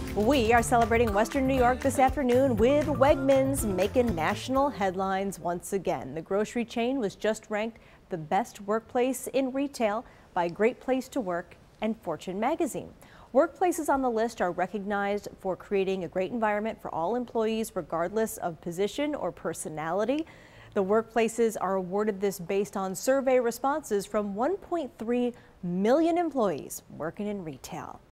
We are celebrating Western New York this afternoon with Wegmans making national headlines once again. The grocery chain was just ranked the best workplace in retail by Great Place to Work and Fortune magazine. Workplaces on the list are recognized for creating a great environment for all employees regardless of position or personality. The workplaces are awarded this based on survey responses from 1.3 million employees working in retail.